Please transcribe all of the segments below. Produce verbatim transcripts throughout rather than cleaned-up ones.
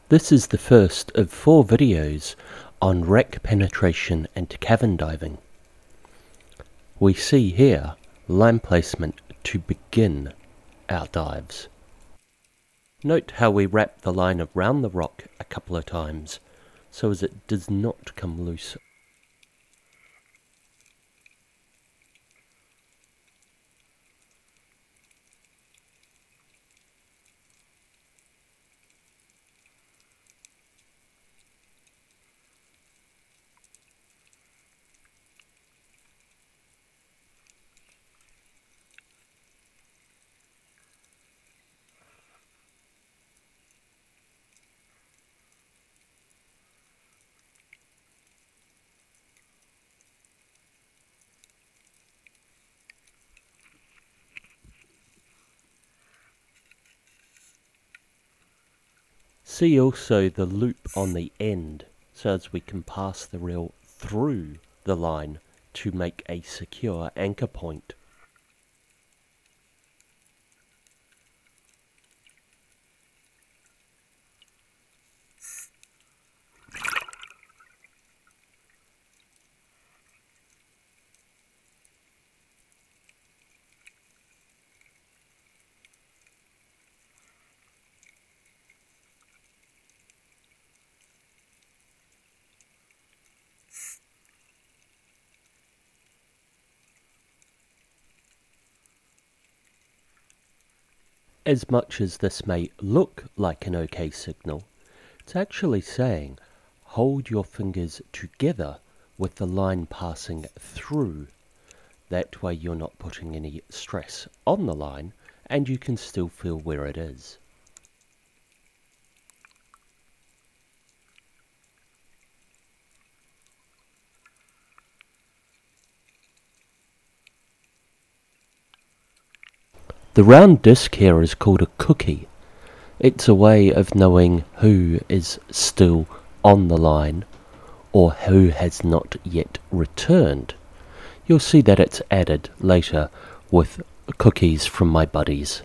This is the first of four videos on wreck penetration and cavern diving. We see here line placement to begin our dives. Note how we wrap the line around the rock a couple of times so as it does not come loose. See also the loop on the end, so as we can pass the reel through the line to make a secure anchor point. As much as this may look like an OK signal, it's actually saying hold your fingers together with the line passing through. That way you're not putting any stress on the line and you can still feel where it is. The round disc here is called a cookie. It's a way of knowing who is still on the line or who has not yet returned. You'll see that it's added later with cookies from my buddies.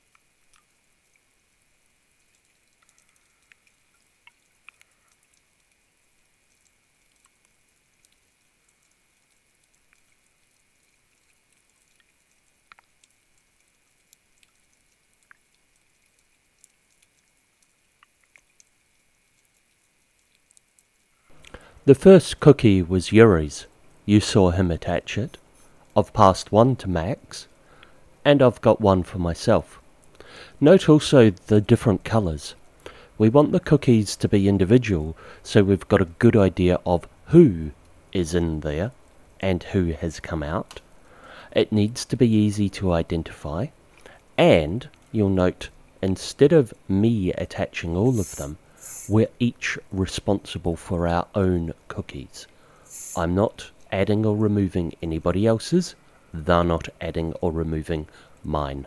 The first cookie was Yuri's. You saw him attach it. I've passed one to Max, and I've got one for myself. Note also the different colours. We want the cookies to be individual, so we've got a good idea of who is in there and who has come out. It needs to be easy to identify, and you'll note instead of me attaching all of them, we're each responsible for our own cookies. I'm not adding or removing anybody else's, they're not adding or removing mine.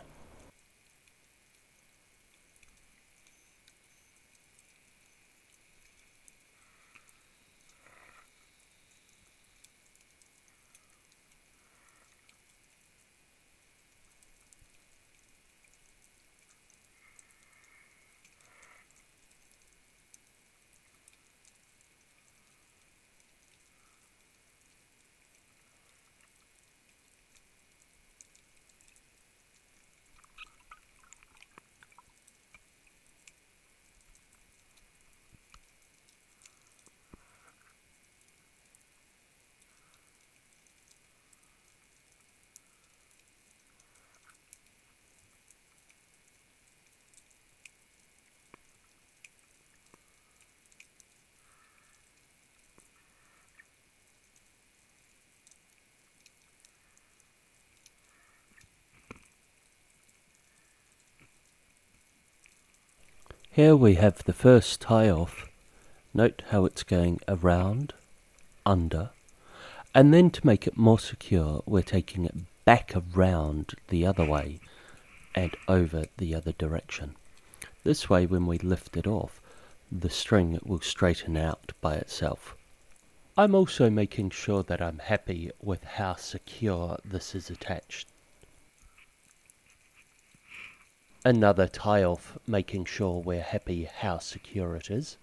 Here we have the first tie off. Note how it's going around, under, and then to make it more secure we're taking it back around the other way and over the other direction. This way when we lift it off, the string will straighten out by itself. I'm also making sure that I'm happy with how secure this is attached. Another tie-off, making sure we're happy how secure it is.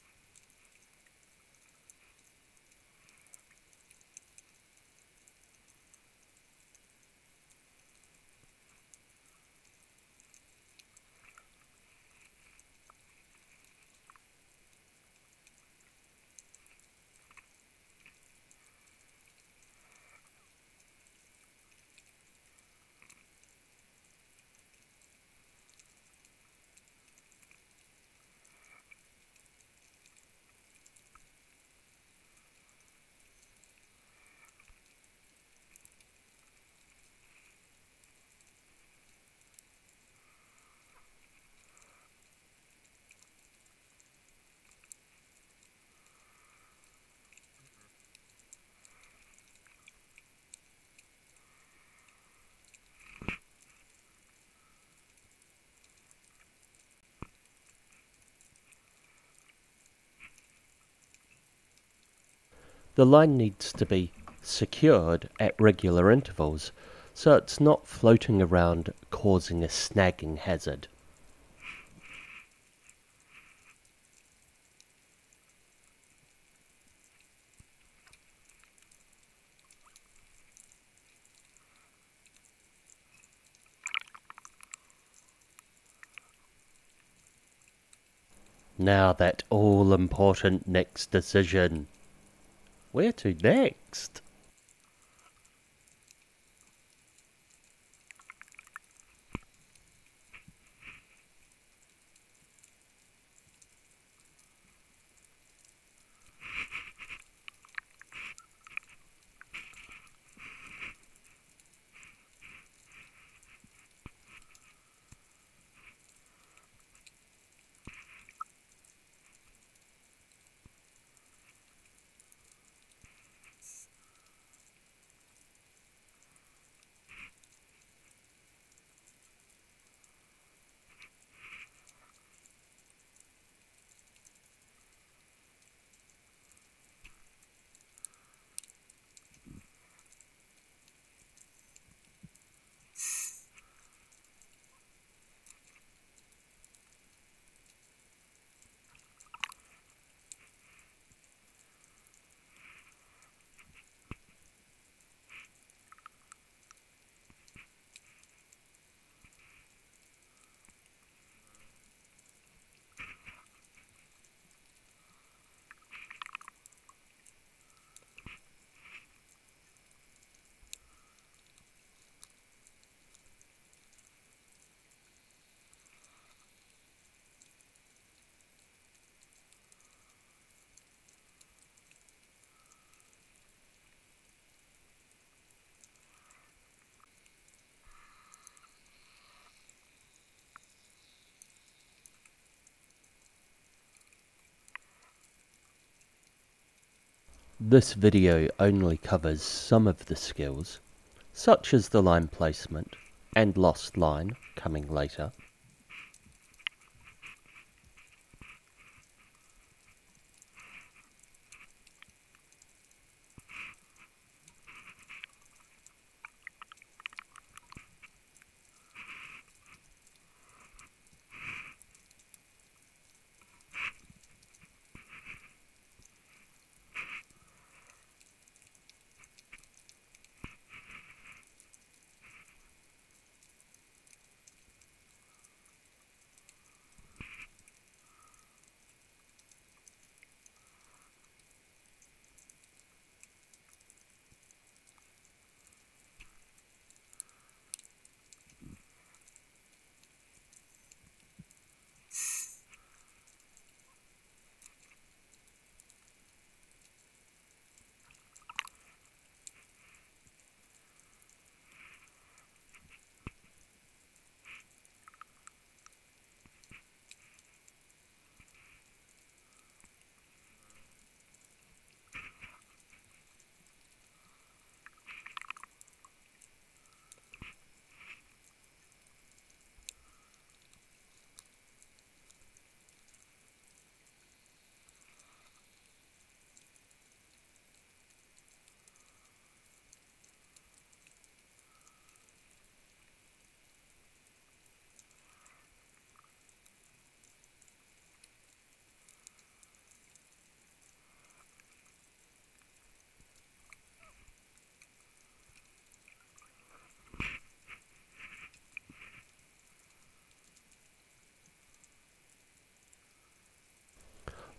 The line needs to be secured at regular intervals so it's not floating around causing a snagging hazard. Now that all-important next decision. Where to next? This video only covers some of the skills, such as the line placement and lost line coming later.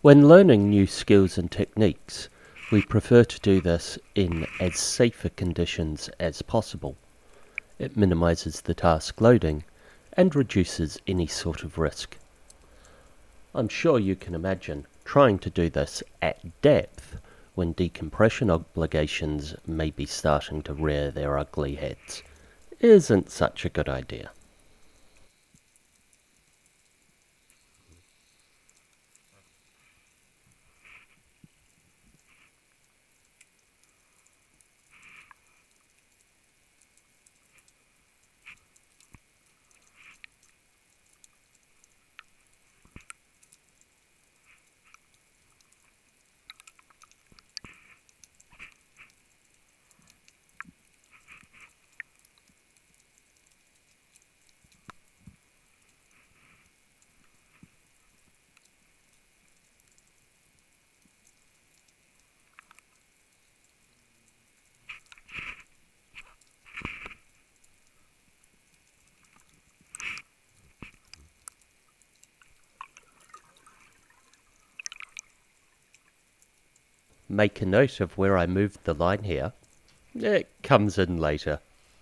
When learning new skills and techniques, we prefer to do this in as safer conditions as possible. It minimises the task loading and reduces any sort of risk. I'm sure you can imagine trying to do this at depth when decompression obligations may be starting to rear their ugly heads isn't such a good idea. Make a note of where I moved the line here. It comes in later.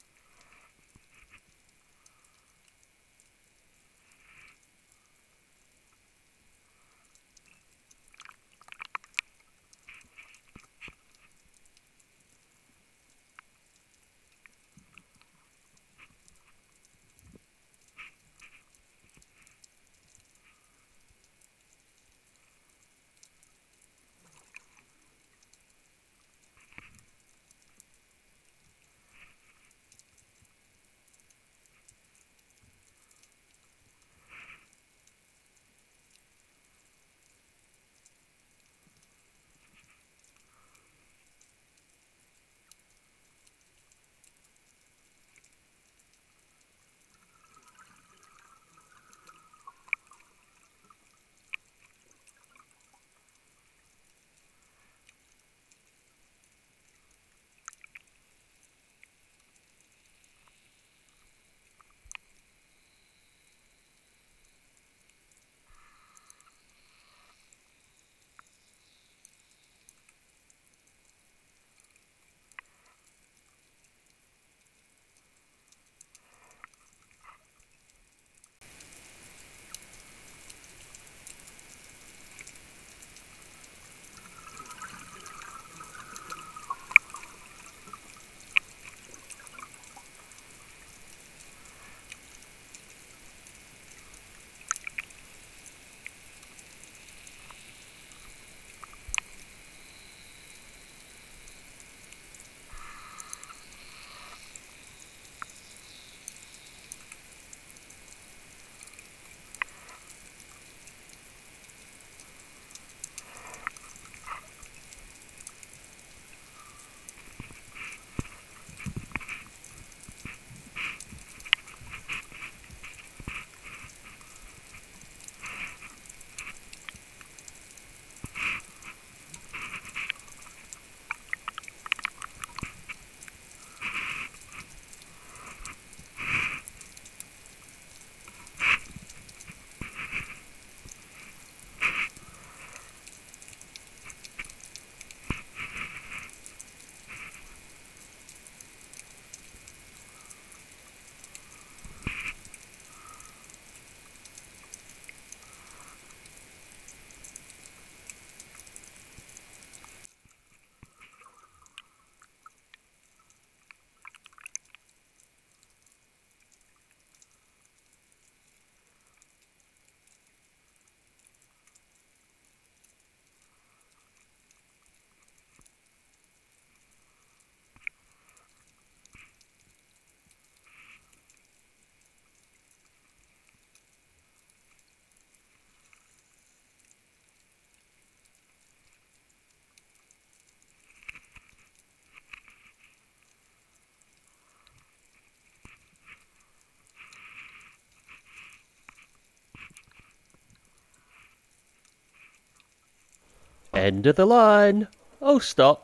End of the line. Oh, stop.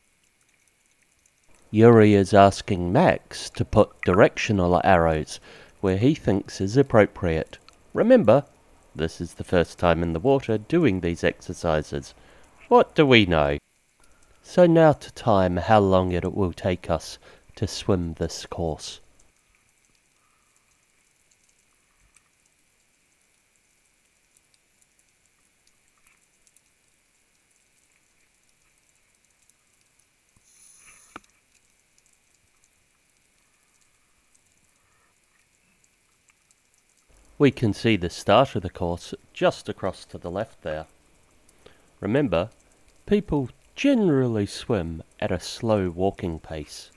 Yuri is asking Max to put directional arrows where he thinks is appropriate. Remember, this is the first time in the water doing these exercises. What do we know? So now to time how long it will take us to swim this course. We can see the start of the course just across to the left there. Remember, people generally swim at a slow walking pace.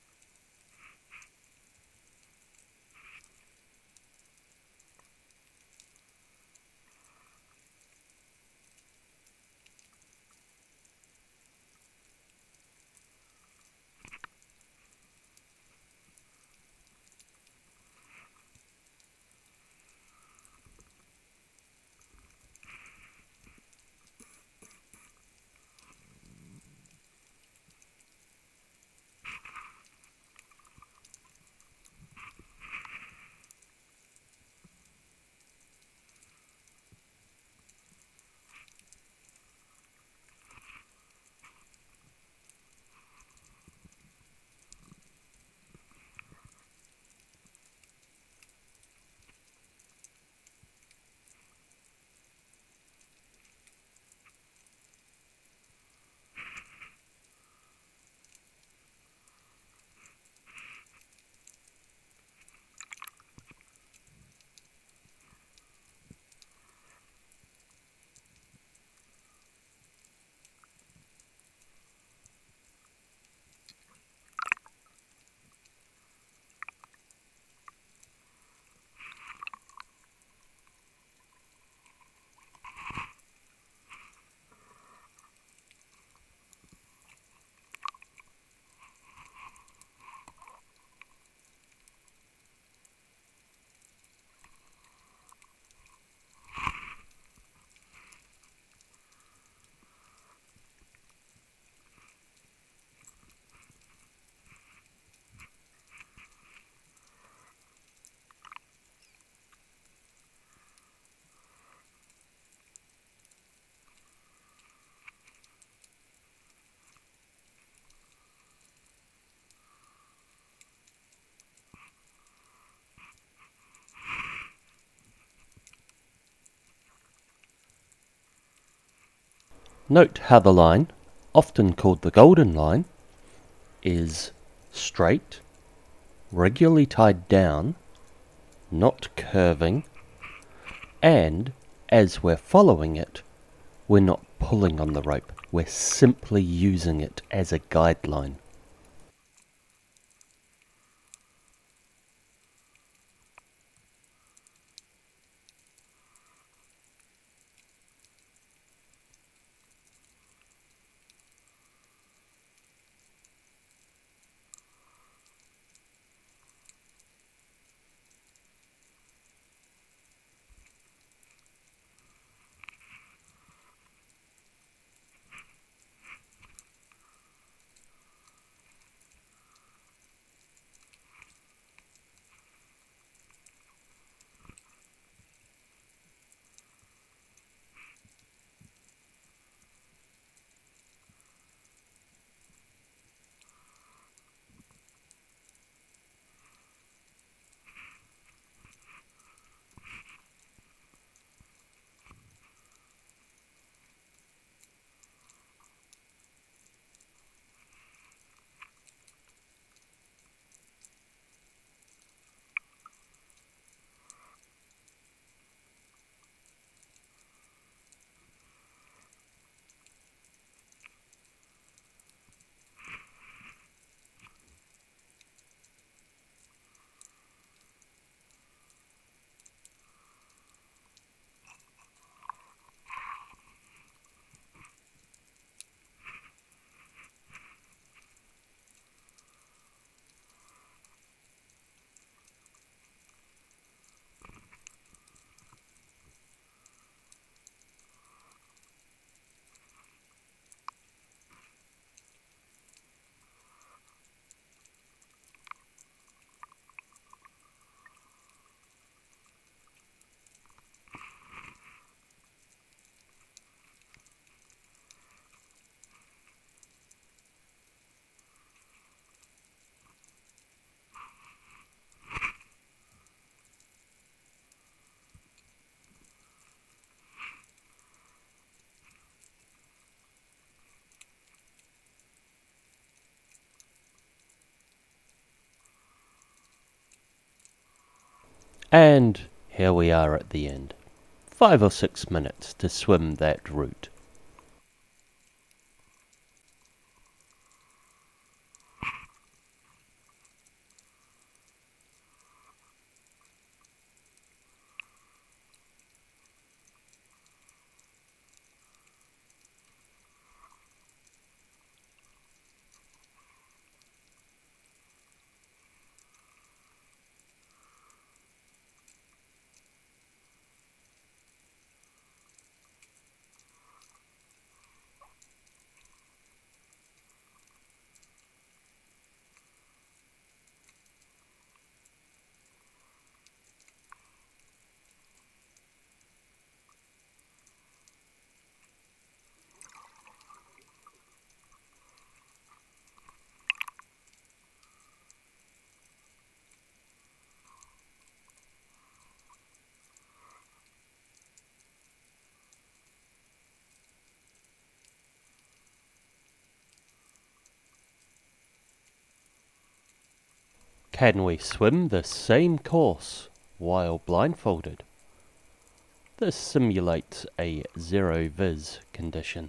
Note how the line, often called the golden line, is straight, regularly tied down, not curving, and as we're following it, we're not pulling on the rope, we're simply using it as a guideline. And here we are at the end. Five or six minutes to swim that route. Can we swim the same course while blindfolded? This simulates a zero-viz condition.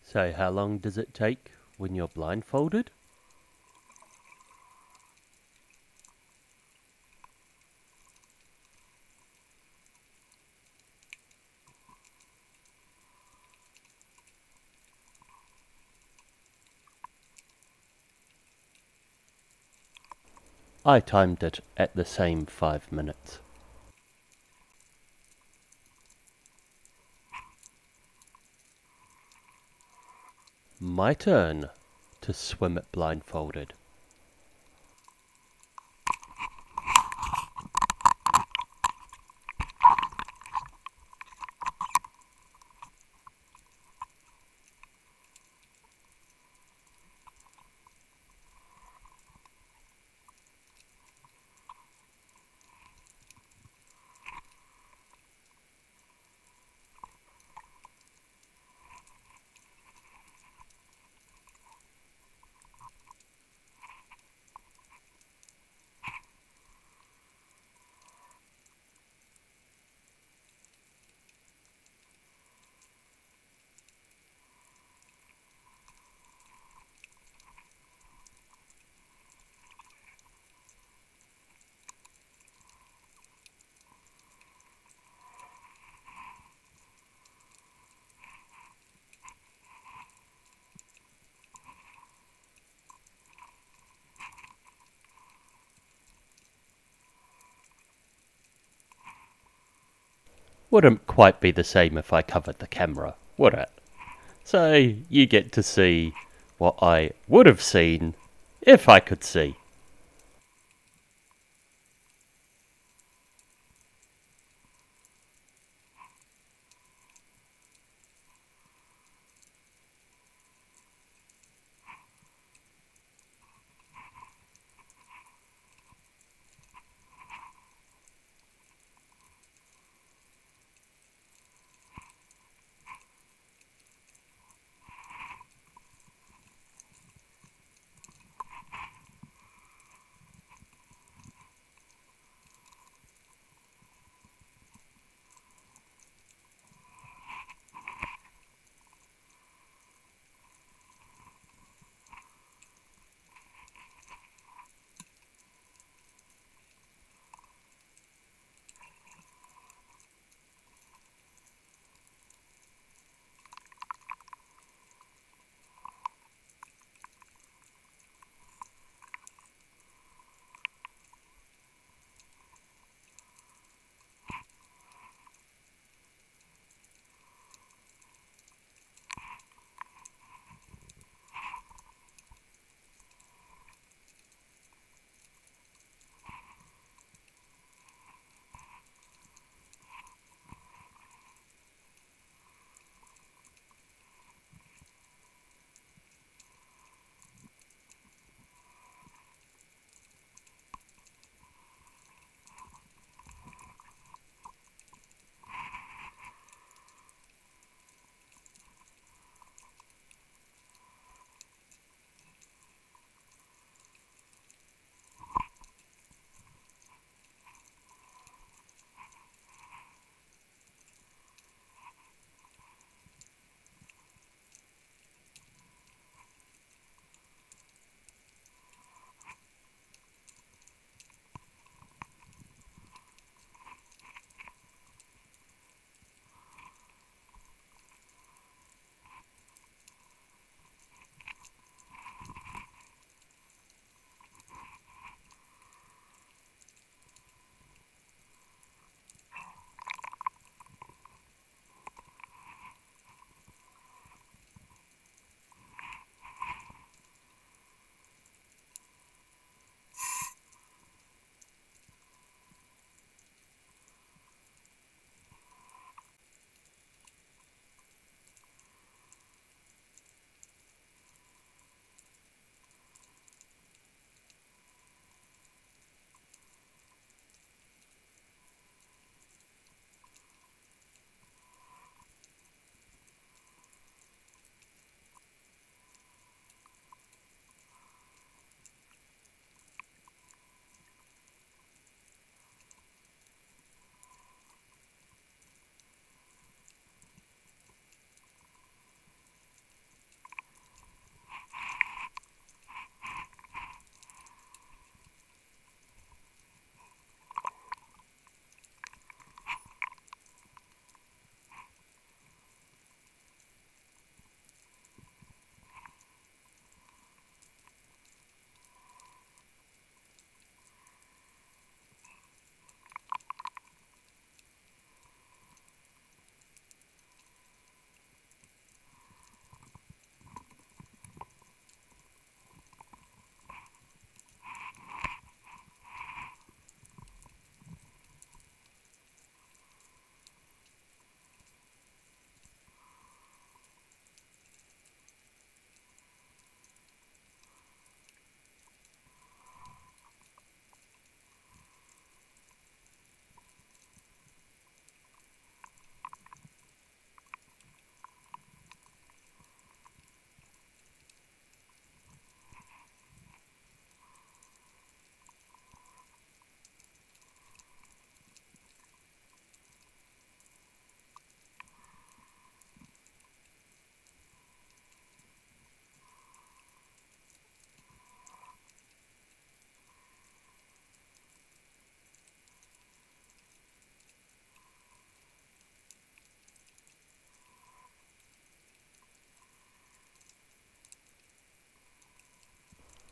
So how long does it take when you're blindfolded? I timed it at the same five minutes. My turn to swim it blindfolded. Wouldn't quite be the same if I covered the camera, would it? So you get to see what I would have seen if I could see.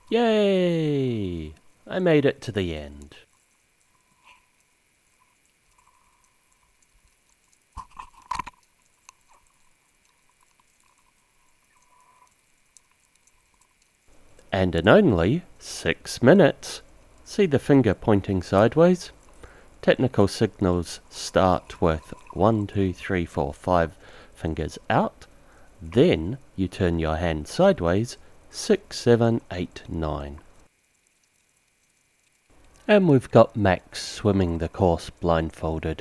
Yay! I made it to the end. And in only six minutes. See the finger pointing sideways? Technical signals start with one, two, three, four, five fingers out. Then you turn your hand sideways, six, seven, eight, nine. And we've got Max swimming the course blindfolded.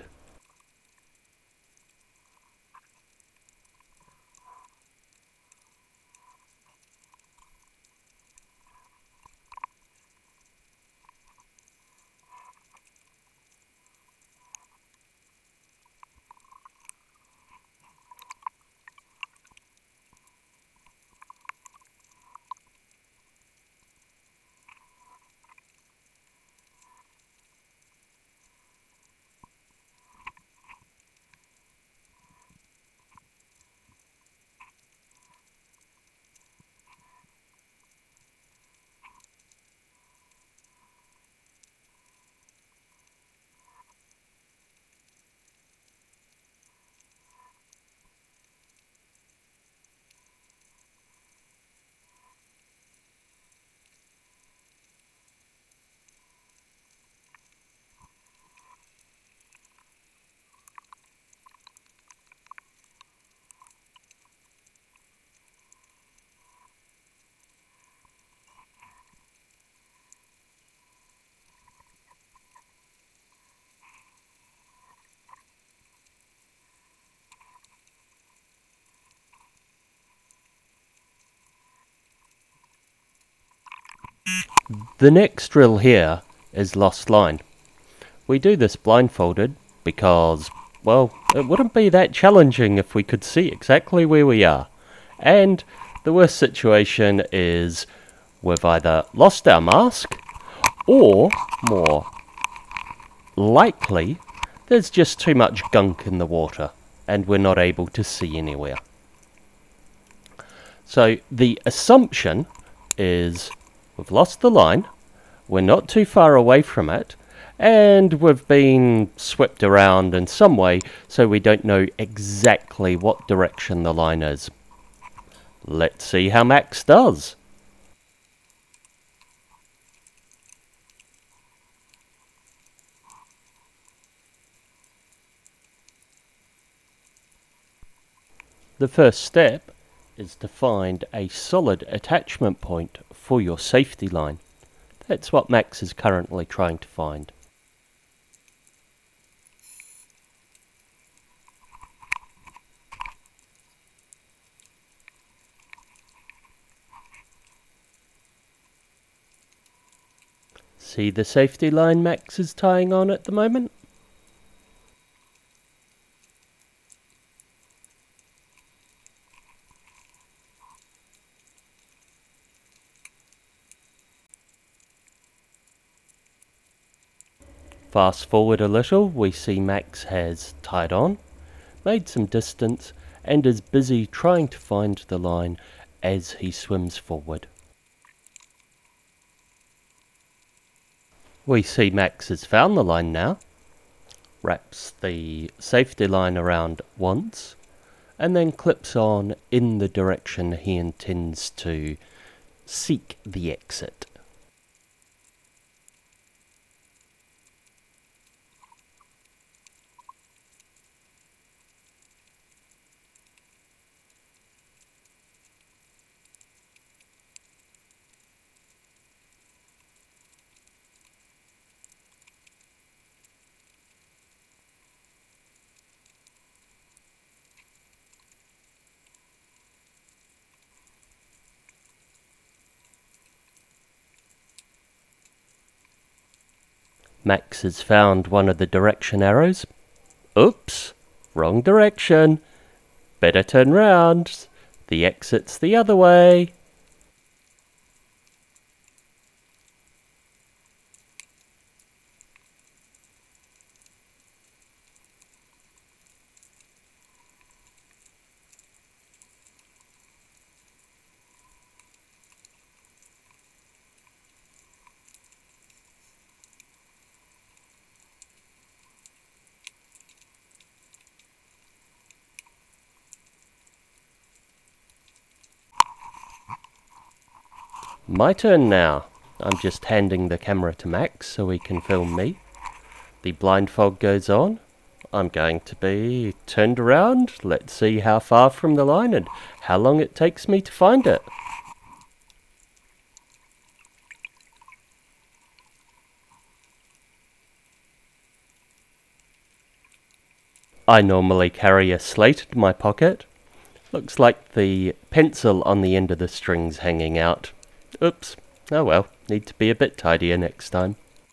The next drill here is lost line. We do this blindfolded because, well, it wouldn't be that challenging if we could see exactly where we are. And the worst situation is we've either lost our mask, or, more likely, there's just too much gunk in the water and we're not able to see anywhere. So the assumption is we've lost the line, we're not too far away from it, and we've been swept around in some way so we don't know exactly what direction the line is. Let's see how Max does. The first step is to find a solid attachment point for your safety line. That's what Max is currently trying to find. See the safety line Max is tying on at the moment? Fast forward a little, we see Max has tied on, made some distance, and is busy trying to find the line as he swims forward. We see Max has found the line now, wraps the safety line around once, and then clips on in the direction he intends to seek the exit. Max has found one of the direction arrows. Oops, wrong direction. Better turn round. The exit's the other way. My turn now. I'm just handing the camera to Max so he can film me. The blindfold goes on. I'm going to be turned around. Let's see how far from the line and how long it takes me to find it. I normally carry a slate in my pocket. Looks like the pencil on the end of the string's hanging out. Oops. Oh well, need to be a bit tidier next time.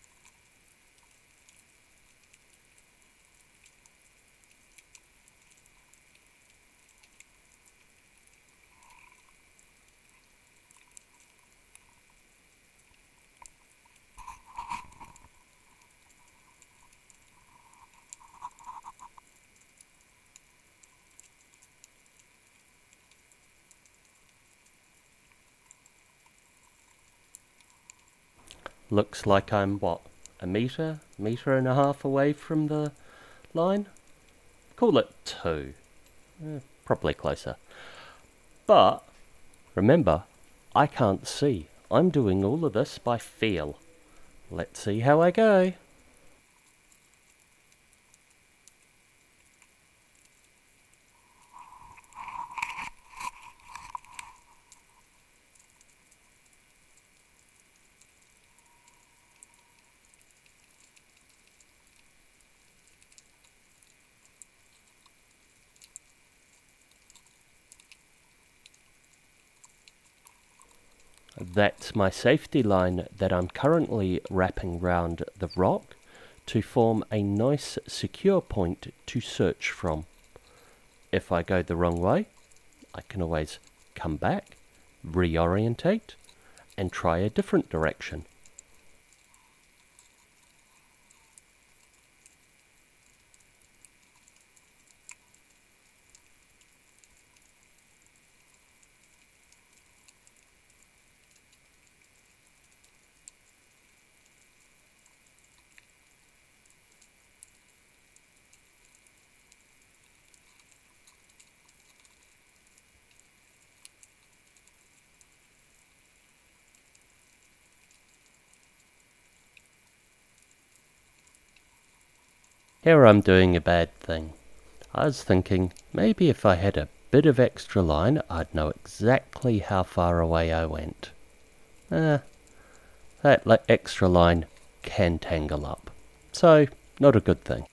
Looks like I'm, what, a metre, metre and a half away from the line? Call it two. Eh, probably closer. But, remember, I can't see. I'm doing all of this by feel. Let's see how I go. That's my safety line that I'm currently wrapping round the rock to form a nice secure point to search from. If I go the wrong way, I can always come back, reorientate, and try a different direction. Here I'm doing a bad thing. I was thinking maybe if I had a bit of extra line, I'd know exactly how far away I went. Eh, that extra line can tangle up. So, not a good thing.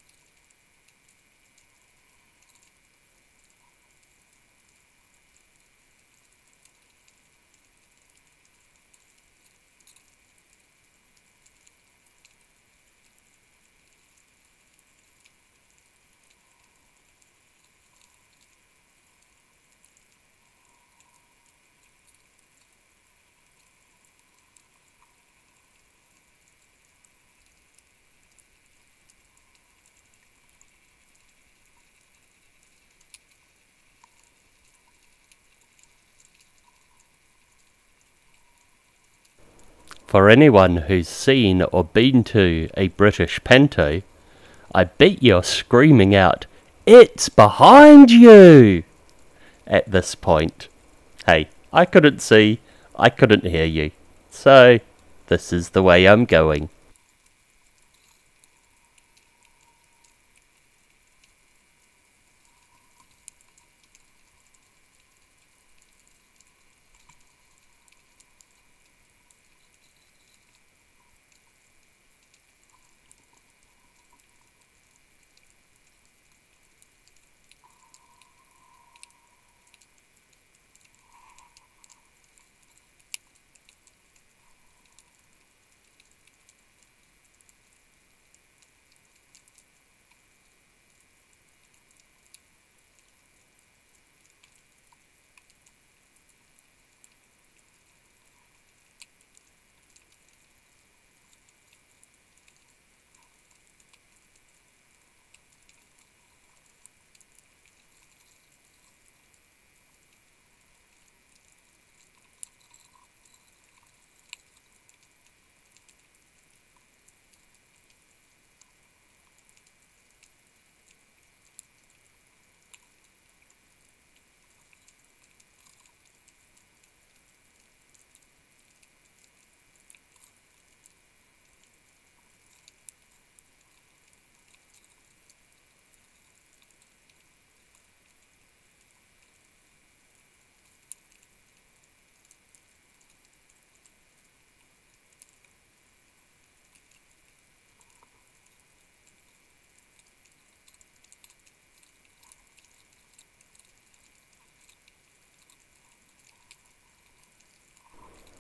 For anyone who's seen or been to a British panto, I bet you're screaming out, "It's behind you!" at this point. Hey, I couldn't see, I couldn't hear you. So, this is the way I'm going.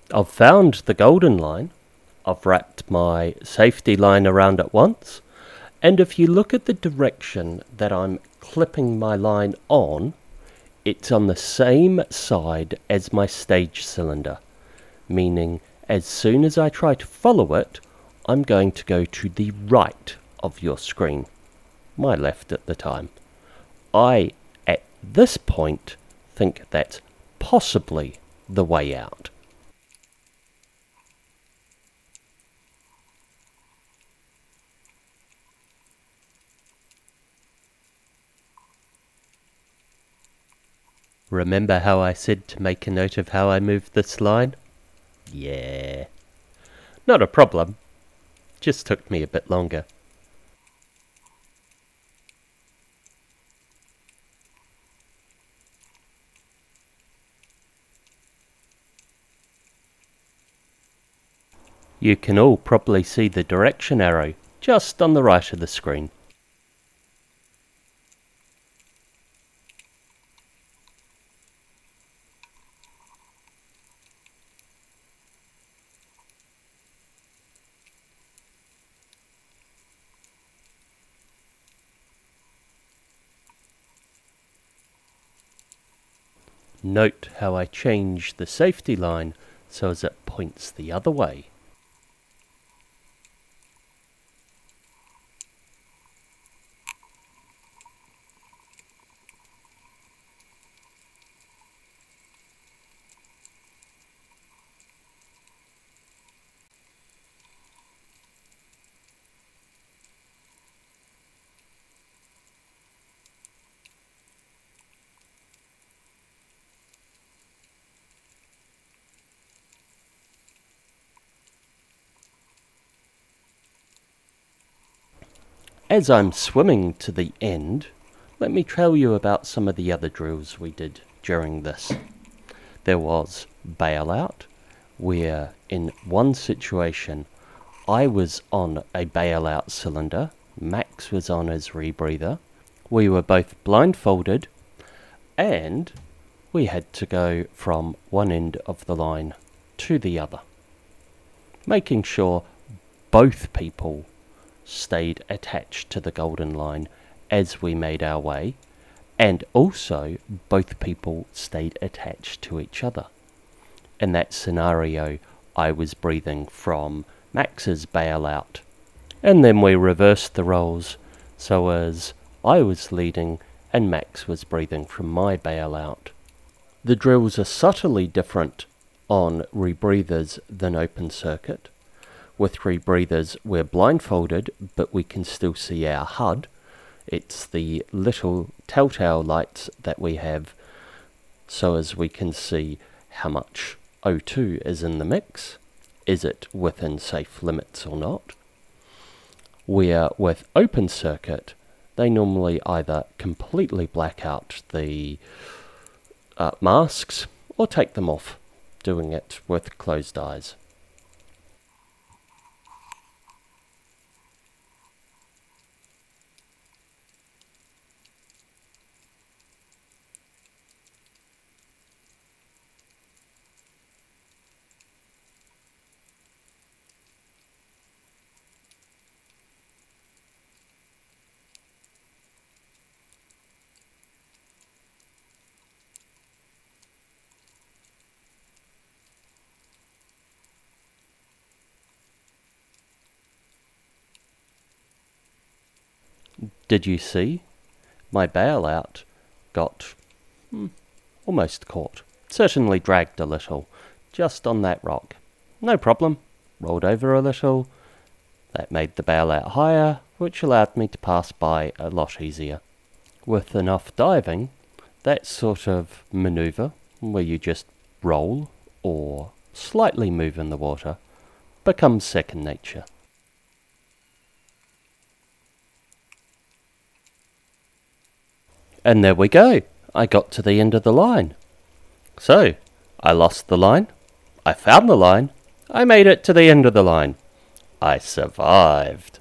I've found the golden line. I've wrapped my safety line around it once, and if you look at the direction that I'm clipping my line on, it's on the same side as my stage cylinder, meaning as soon as I try to follow it, I'm going to go to the right of your screen, my left at the time. I, at this point, think that's possibly the way out. Remember how I said to make a note of how I moved this line? Yeah. Not a problem. Just took me a bit longer. You can all probably see the direction arrow just on the right of the screen. Note how I change the safety line so as it points the other way. As I'm swimming to the end, let me tell you about some of the other drills we did during this. There was bailout, where in one situation I was on a bailout cylinder, Max was on his rebreather, we were both blindfolded, and we had to go from one end of the line to the other, making sure both people stayed attached to the golden line as we made our way, and also both people stayed attached to each other. In that scenario, I was breathing from Max's bailout, and then we reversed the roles so as I was leading and Max was breathing from my bailout. The drills are subtly different on rebreathers than open circuit. With rebreathers, we're blindfolded, but we can still see our H U D. It's the little telltale lights that we have so as we can see how much O two is in the mix. Is it within safe limits or not? Where with open circuit, they normally either completely black out the uh, masks or take them off, doing it with closed eyes. Did you see? My bailout got hmm, almost caught. Certainly dragged a little, just on that rock. No problem. Rolled over a little. That made the bailout higher, which allowed me to pass by a lot easier. With enough diving, that sort of maneuver, where you just roll or slightly move in the water, becomes second nature. And there we go. I got to the end of the line. So, I lost the line. I found the line. I made it to the end of the line. I survived.